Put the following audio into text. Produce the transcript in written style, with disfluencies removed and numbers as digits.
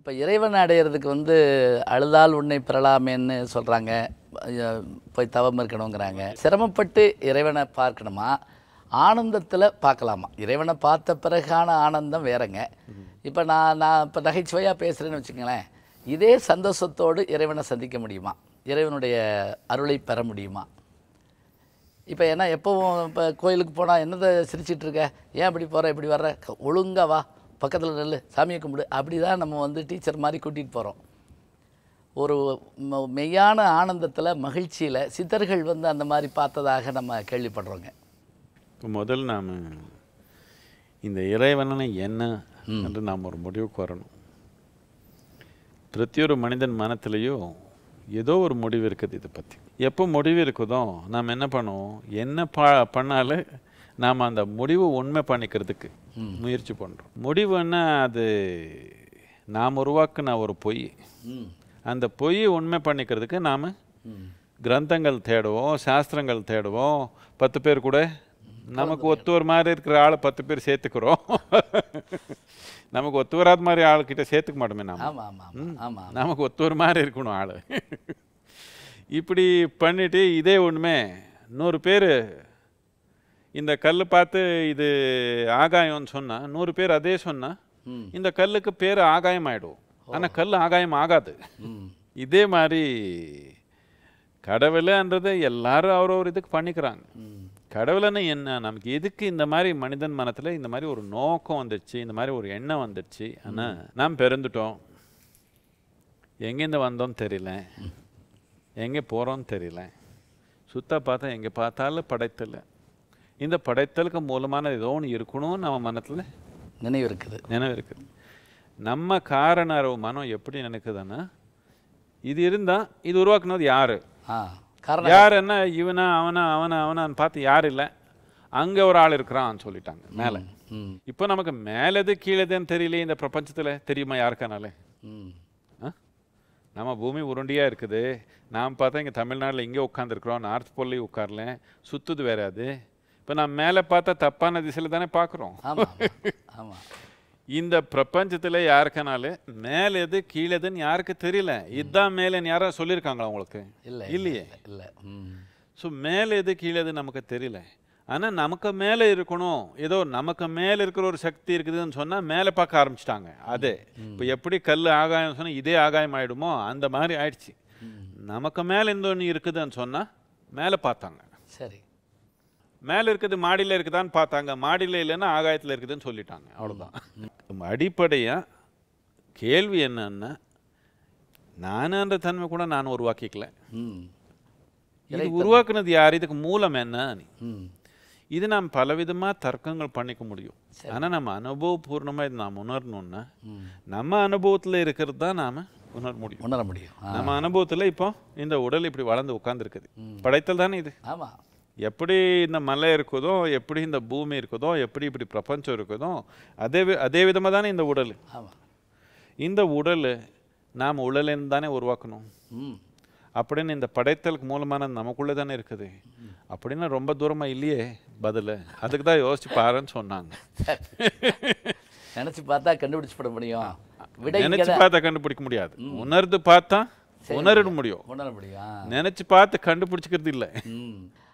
இப்போ இறைவன் அடையிறதுக்கு அழுதால் உன்னை பெறலாமேன்னு சொல்கிறாங்க. போய் தவம் இருக்கணுங்கிறாங்க. சிரமப்பட்டு இறைவனை பார்க்கணுமா, ஆனந்தத்தில் பார்க்கலாமா? இறைவனை பார்த்த பிறகான ஆனந்தம் வேறங்க. இப்போ நான் இப்போ நகைச்சுவையாக பேசுகிறேன்னு வச்சுக்கங்களேன், இதே சந்தோஷத்தோடு இறைவனை சந்திக்க முடியுமா? இறைவனுடைய அருளை பெற முடியுமா? இப்போ ஏன்னா எப்போவும் இப்போ கோயிலுக்கு போனால் என்னதை சிரிச்சிட்டு இருக்க, ஏன் இப்படி போகிற இப்படி வர்ற, ஒழுங்கா வா, பக்கத்தில் நெல், சாமியை கும்பிடு, அப்படி தான் நம்ம டீச்சர் மாதிரி கூட்டிகிட்டு போகிறோம். ஒரு மெய்யான ஆனந்தத்தில் மகிழ்ச்சியில் சித்தர்கள் அந்த மாதிரி பார்த்ததாக நம்ம கேள்விப்படுறோங்க. இப்போ முதல் நாம் இந்த இறைவனை என்ன என்று நாம் ஒரு முடிவுக்கு வரணும். பிரத்தியொரு மனிதன் மனத்திலையும் ஏதோ ஒரு முடிவு இருக்குது. இதை பற்றி எப்போ முடிவு இருக்குதோ நாம் என்ன பண்ணுவோம், என்ன பண்ணாலும் நாம் அந்த முடிவு உண்மை பண்ணிக்கிறதுக்கு முயற்சி பண்ணுறோம். முடிவுன்னா அது நாம் உருவாக்குன ஒரு பொய். அந்த பொய்யை உண்மை பண்ணிக்கிறதுக்கு நாம் கிரந்தங்கள் தேடுவோம், சாஸ்திரங்கள் தேடுவோம். 10 பேர் கூட நமக்கு ஒத்துவர் மாதிரி இருக்கிற ஆளை 10 பேர் சேர்த்துக்கிறோம். நமக்கு ஒத்து வராத மாதிரி ஆளுக்கிட்ட சேர்த்துக்க மாட்டோமே. நமக்கு ஒத்துவர் மாதிரி இருக்கணும் ஆள். இப்படி பண்ணிட்டு இதே ஒன்றுமே 100 பேர் இந்த கல் பார்த்து இது ஆகாயம்னு சொன்னால் 100 பேர் அதே சொன்னால் இந்த கல்லுக்கு பேர் ஆகாயம் ஆகிடும். ஆனால் கல் ஆகாயம் ஆகாது. இதே மாதிரி கடவுள்ன்றது எல்லாரும் அவரவர் இதுக்கு பண்ணிக்கிறாங்க. கடவுள்னா என்ன, நமக்கு எதுக்கு இந்த மாதிரி மனிதன் மனத்தில் இந்த மாதிரி ஒரு நோக்கம் வந்துடுச்சு, இந்த மாதிரி ஒரு எண்ணம் வந்துடுச்சு. ஆனால் நாம் பிறந்துட்டோம், எங்கேருந்து வந்தோம்னு தெரியல, எங்கே போகிறோன்னு தெரியல. சுத்த பார்த்தா எங்கே பார்த்தாலும் படைத்தல். இந்த படைத்தலுக்கு மூலமான ஏதோ ஒன்று இருக்கணும்னு நம்ம மனத்தில் நினைவு இருக்குது. நம்ம காரண அறிவு மனம் எப்படி நினைக்குதுன்னா, இது இருந்தால் இது உருவாக்குனது யாரு, யாருன்னா இவனா அவனா அவனா அவனான்னு பார்த்து யார் இல்லை, அங்கே ஒரு ஆள் இருக்கிறான்னு சொல்லிட்டாங்க மேலே. இப்போ நமக்கு மேலது கீழதுன்னு தெரியல இந்த பிரபஞ்சத்தில், தெரியுமா யாருக்கானால? நம்ம பூமி உருண்டியாக இருக்குது. நாம் பார்த்தா இங்கே தமிழ்நாட்டில் இங்கே உட்காந்துருக்குறோம், நார்த் போல்லையும் உட்காரல, சுற்றுது வேற. அது இப்போ நான் மேலே பார்த்தா தப்பான திசையில் தானே பார்க்குறோம். இந்த பிரபஞ்சத்தில் யாருக்கனாலும் மேலே எது கீழேதுன்னு யாருக்கு தெரியல. இதுதான் மேலேன்னு யாராவது சொல்லியிருக்காங்களா உங்களுக்கு? இல்லையே. ஸோ மேலே எது கீழேது நமக்கு தெரியல. ஆனால் நமக்கு மேலே இருக்கணும், ஏதோ நமக்கு மேலே இருக்கிற ஒரு சக்தி இருக்குதுன்னு சொன்னால் மேலே பார்க்க ஆரம்பிச்சிட்டாங்க. அதே இப்போ எப்படி கல் ஆகாயம் சொன்னால் இதே ஆகாயம் ஆகிடுமோ அந்த மாதிரி ஆயிடுச்சு. நமக்கு மேலே இந்த ஒன்று இருக்குதுன்னு சொன்னால் மேலே பார்த்தாங்க. சரி, மேலே இருக்குது மாடியில் இருக்குதான்னு பார்த்தாங்க, மாடியில் இல்லைன்னா ஆகாயத்தில் இருக்குதுன்னு சொல்லிட்டாங்க. அவ்வளோதான். அடிப்படையாக கேள்வி என்னன்னா, நானுன்ற தன்மை கூட நான் உருவாக்கிக்கல. இது உருவாக்குனது யார், இதுக்கு மூலம் என்ன? இது நாம் பலவிதமாக தர்க்கங்கள் பண்ணிக்க முடியும். ஆனால் நம்ம அனுபவபூர்ணமாக இது நாம் உணரணும்னா நம்ம அனுபவத்தில் இருக்கிறது தான் நாம் உணர முடியும். நம்ம அனுபவத்தில் இப்போ இந்த உடல் இப்படி வளர்ந்து உட்கார்ந்துருக்குது, படைத்தல் தானே இது. ஆமாம். எப்படி இந்த மலை இருக்குதோ, எப்படி இந்த பூமி இருக்குதோ, எப்படி இப்படி பிரபஞ்சம் இருக்குதோ, அதே விதமாக தானே இந்த உடல். இந்த உடல் நாம் உடலேருந்து தானே உருவாக்கணும். அப்படின்னு இந்த படைத்தலுக்கு மூலமான நமக்குள்ளே தானே இருக்குது. அப்படின்னா ரொம்ப தூரமாக இல்லையே பதில். அதுக்கு தான் யோசிச்சு பாருன்னு சொன்னாங்க. நினச்சி பார்த்தா கண்டுபிடிச்சு முடியும், நினச்சி பார்த்தா கண்டுபிடிக்க முடியாது. உணர்ந்து பார்த்தா உணர முடியும். நினச்சி பார்த்து கண்டுபிடிச்சிக்கிறது இல்லை.